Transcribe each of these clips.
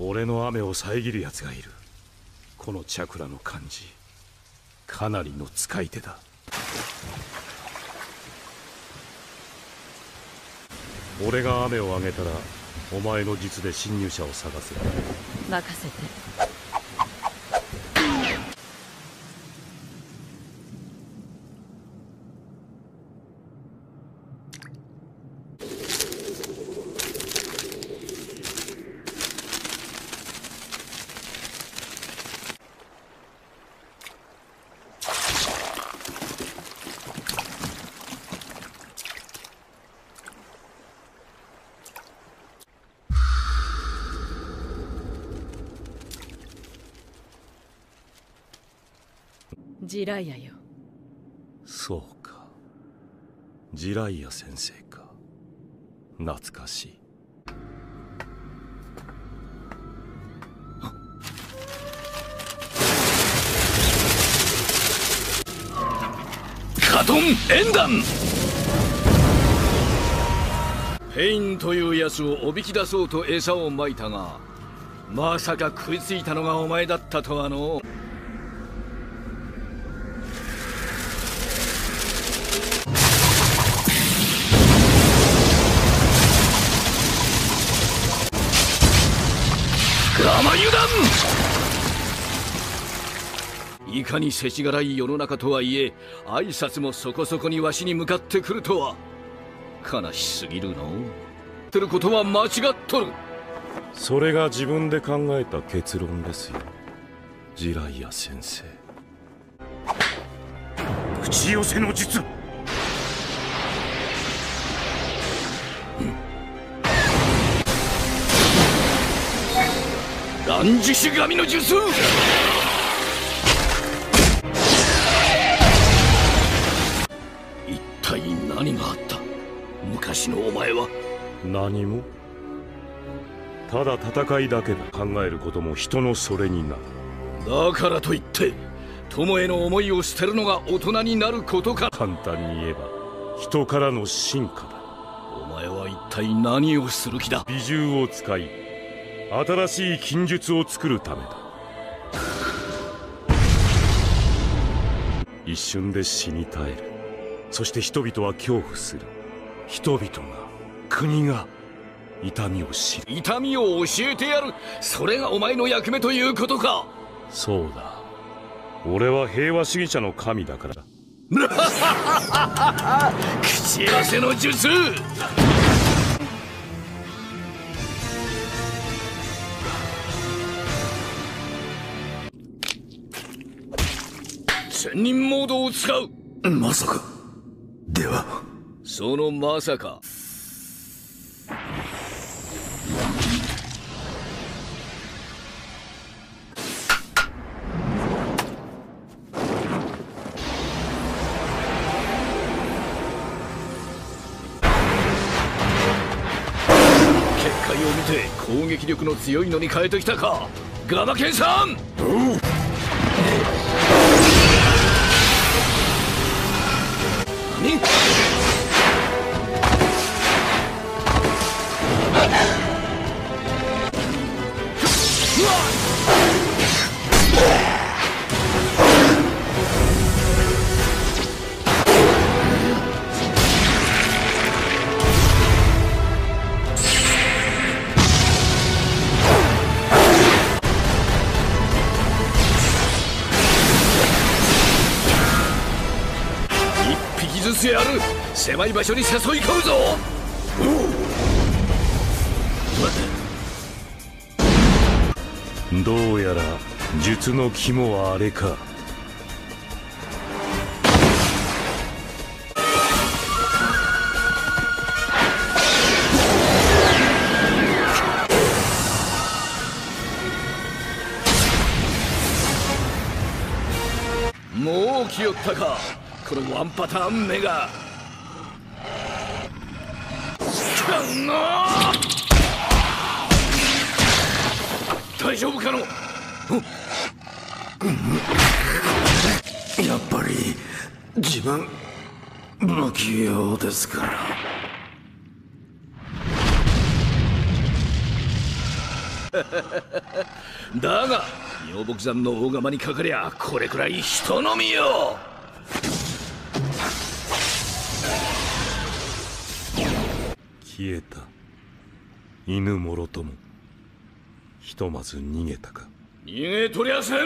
俺の雨を遮る奴がいる。このチャクラの感じ、かなりの使い手だ。俺が雨を上げたらお前の術で侵入者を探せ。 任せて。ジライアよ。 そうか、ジライア先生か。懐かしい。 カトンエンダン。ペインというやつをおびき出そうと餌をまいたが、まさか食いついたのがお前だったとはの。ガマ油断。いかに世知辛い世の中とはいえ、挨拶もそこそこにわしに向かってくるとは悲しすぎるの。ってることは間違っとる。 それが自分で考えた結論ですよ、ジライア先生。口寄せの術。 乱獅子神の術。一体何があった。昔のお前は。 何も。ただ戦いだけだ。考えることも人のそれになる。 だからといって友への思いを捨てるのが大人になることか。 簡単に言えば人からの進化だ。 お前は一体何をする気だ。 美獣を使い新しい禁術を作るためだ。一瞬で死に絶える。そして人々は恐怖する。人々が、国が痛みを知る。 痛みを教えてやる。それがお前の役目ということか。 そうだ、俺は平和主義者の神だからだ。 口合わせの術。千人モードを使う。 まさか。ではそのまさか。結界を見て攻撃力の強いのに変えてきたか、ガマケンさん。何。一匹ずつやる。狭い場所に誘い込むぞ。 どうやら術の肝はあれか。 もう来よったか、このワンパターン目が。大丈夫かの。 やっぱり自分不器用ですから。 だが妙木山の大釜にかかりゃこれくらい人のみよ。 消えた犬もろともひとまず逃げたか。 逃げとりゃせん。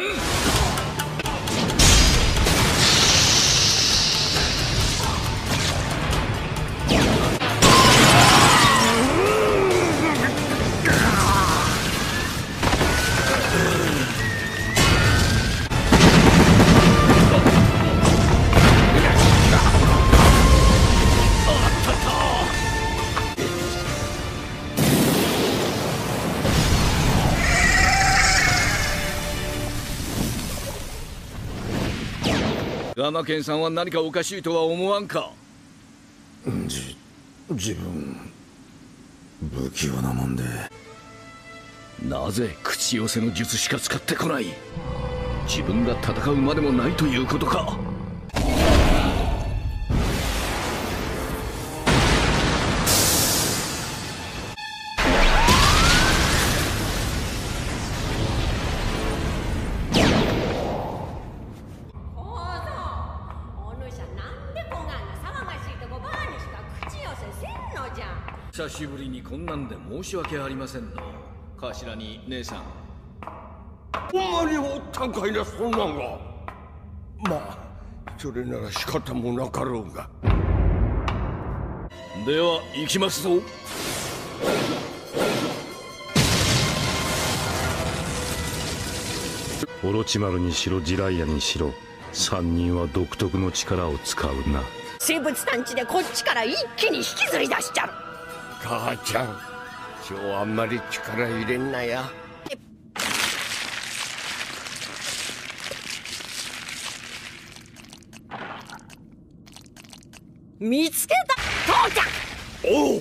ガマケンさんは何かおかしいとは思わんか。 自分不器用なもんで。 なぜ口寄せの術しか使ってこない。自分が戦うまでもないということか。久しぶりにこんなんで申し訳ありませんの。頭に姉さん。 ほんまにおったんかいな、そんなんが。まあそれなら仕方もなかろうが。 では行きますぞ。 オロチマルにしろジライアにしろ3人は独特の力を使うな。 生物探知でこっちから一気に引きずり出しちゃる。 母ちゃん、今日あんまり力入れんなや。 見つけた父ちゃん。 おう。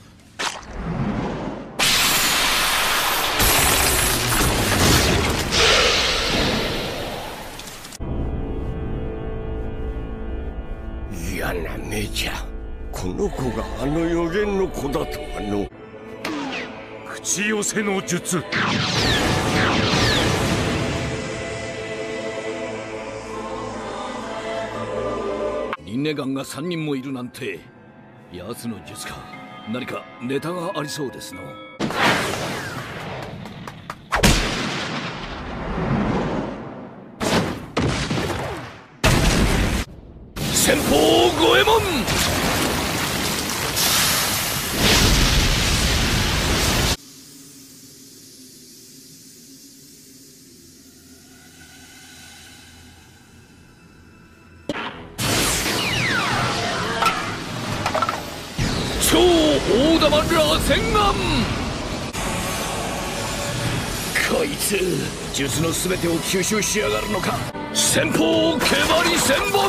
嫌な目じゃ。この子があの予言の子だとはの。 口寄せの術。 リンネガンが3人もいるなんて。奴の術か。何かネタがありそうですの。先方五右衛門。超大玉螺旋丸。こいつ術の全てを吸収しやがるのか。先方毛針千本。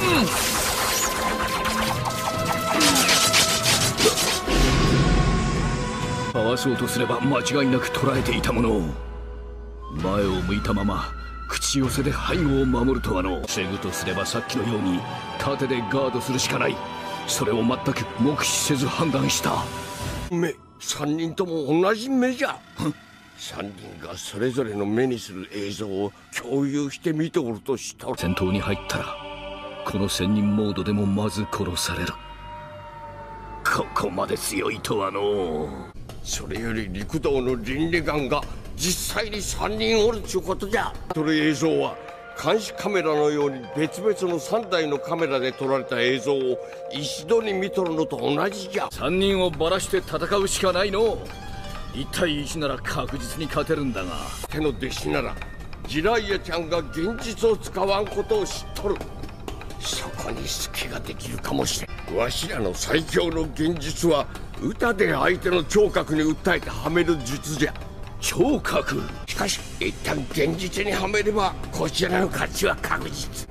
かわそうとすれば間違いなく捉えていたものを。前を向いたまま口寄せで背後を守るとはの。防ぐとすればさっきのように盾でガードするしかない。それを全く目視せず判断した。 目、3人とも同じ目じゃ。3人がそれぞれの目にする映像を共有して見ておるとしたら。 戦闘に入ったらこの仙人モードでもまず殺される。ここまで強いとはの。 それより陸道のリンネガンが実際に3人おるっちゅうことじゃ。その映像は監視カメラのように別々の3台のカメラで撮られた映像を一度に見とるのと同じじゃ。 3人をばらして戦うしかないの。1対1なら確実に勝てるんだが。 手の弟子ならジライアちゃんが現実を使わんことを知っとる。そこに隙ができるかもしれん。わしらの最強の現実は歌で相手の聴覚に訴えてはめる術じゃ。 聴覚。 しかし一旦現実にはめればこちらの勝ちは確実。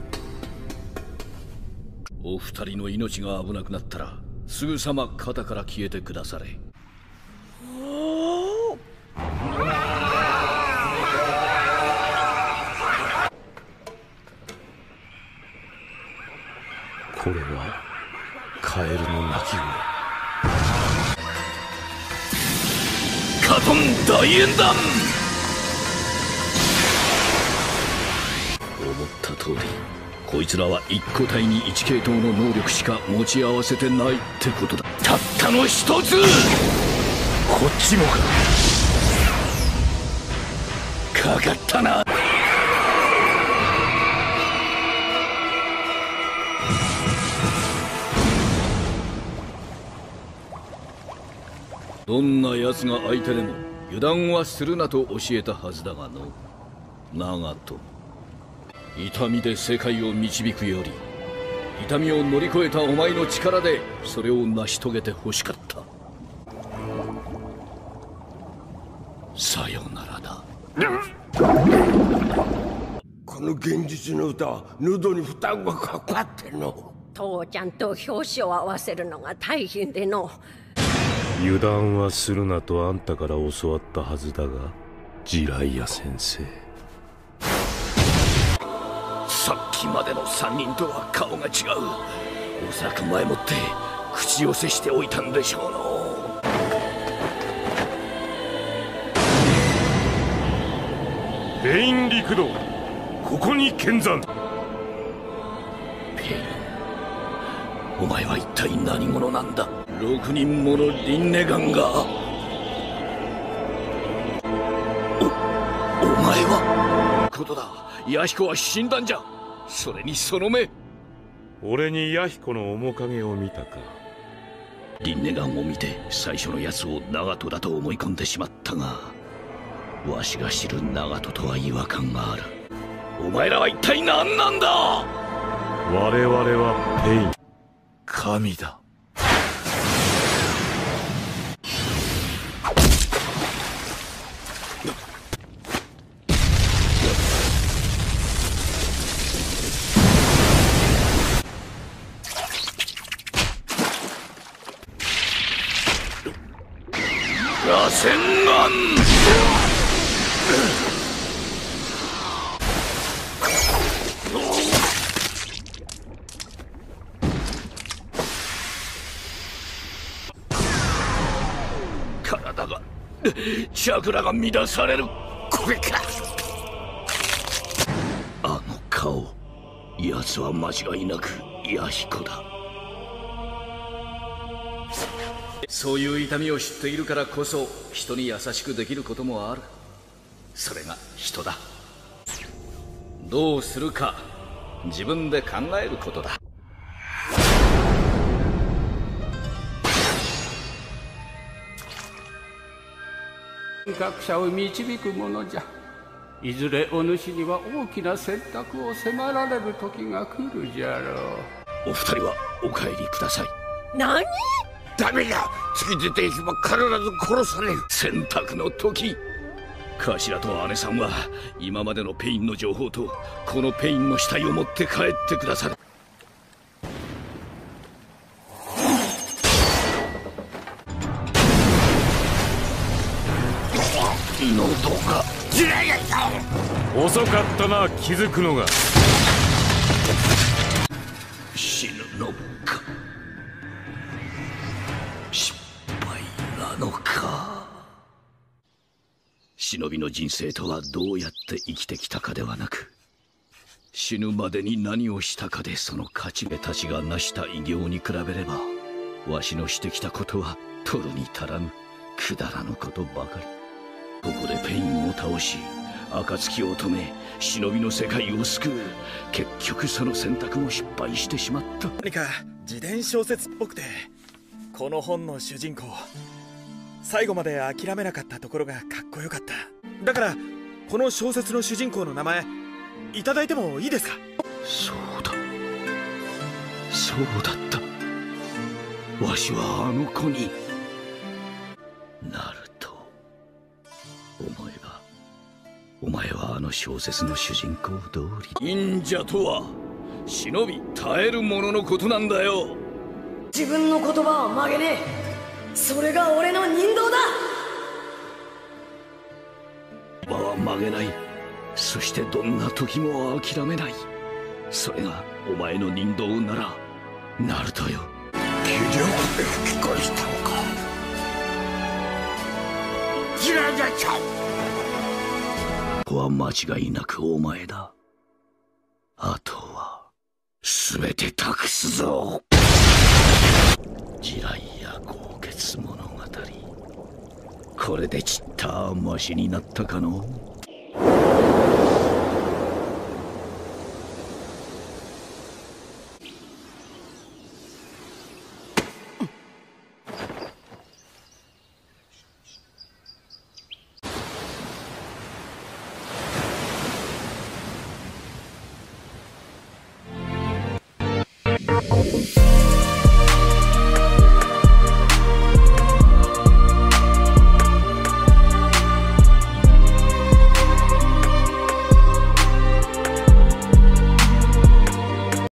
お二人の命が危なくなったらすぐさま肩から消えてくだされ。 これはカエルの鳴き声。 カトン大演弾。 った通り、こいつらは一個体に1系統の能力しか持ち合わせてないってことだ。たったの一つ。こっちもかかったな。どんな奴が相手でも油断はするなと教えたはずだがの、長門。痛みで世界を導くより、痛みを乗り越えたお前の力でそれを成し遂げて欲しかった。さよならだ。 この現実の歌は喉に負担がかかってんの。 父ちゃんと表紙を合わせるのが大変での。 油断はするなとあんたから教わったはずだが、ジライア先生。 さっきまでの3人とは顔が違う。おそらく前もって口寄せしておいたんでしょうの。 ペイン陸道、ここに見参。 ペイン、お前は一体何者なんだ。6人ものリンネガンが。お前はことだ。ヤヒコは死んだんじゃ。それにその目。 俺にヤヒコの面影を見たか。 リンネガンを見て最初のやつを長門だと思い込んでしまったが、わしが知る長門とは違和感がある。お前らは一体何なんだ。 我々はペイン、神だ。 螺旋丸。体が、チャクラが乱される。これか。あの顔、奴は間違いなくヤヒコだ。そういう痛みを知っているからこそ人に優しくできることもある。それが人だ。どうするか自分で考えることだ。 学者を導くものじゃ。いずれお主には大きな選択を迫られる時が来るじゃろう。 お二人はお帰りください。 何？ ダメだ。次出ていけば必ず殺される。 選択の時。頭と姉さんは今までのペインの情報とこのペインの死体を持って帰ってくださる。喉が。 ジライアさん、遅かったな、気づくのが。 死ぬのか。失敗なのか。忍びの人生とはどうやって生きてきたかではなく、死ぬまでに何をしたかでその勝ち目たちが成した偉業に比べれば、わしのしてきたことは取るに足らぬくだらぬことばかり。ここでペインを倒し、暁を止め、忍びの世界を救う。結局その選択も失敗してしまった。 何か自伝小説っぽくて、この本の主人公最後まで諦めなかったところがかっこよかった。だからこの小説の主人公の名前いただいてもいいですか？ そうだ、そうだった。わしはあの子になると思えば、お前はあの小説の主人公通り。忍者とは忍び耐える者のことなんだよ。 自分の言葉を曲げねえ。それが俺の人道だ。 場は曲げない。そしてどんな時も諦めない。それがお前の人道ならナルトよ。 気力で吹き返したのか。ジライアちゃん。 ここは間違いなくお前だ。 あとは全て託すぞ。地雷や豪傑物語、これでちったマシになったかの。 you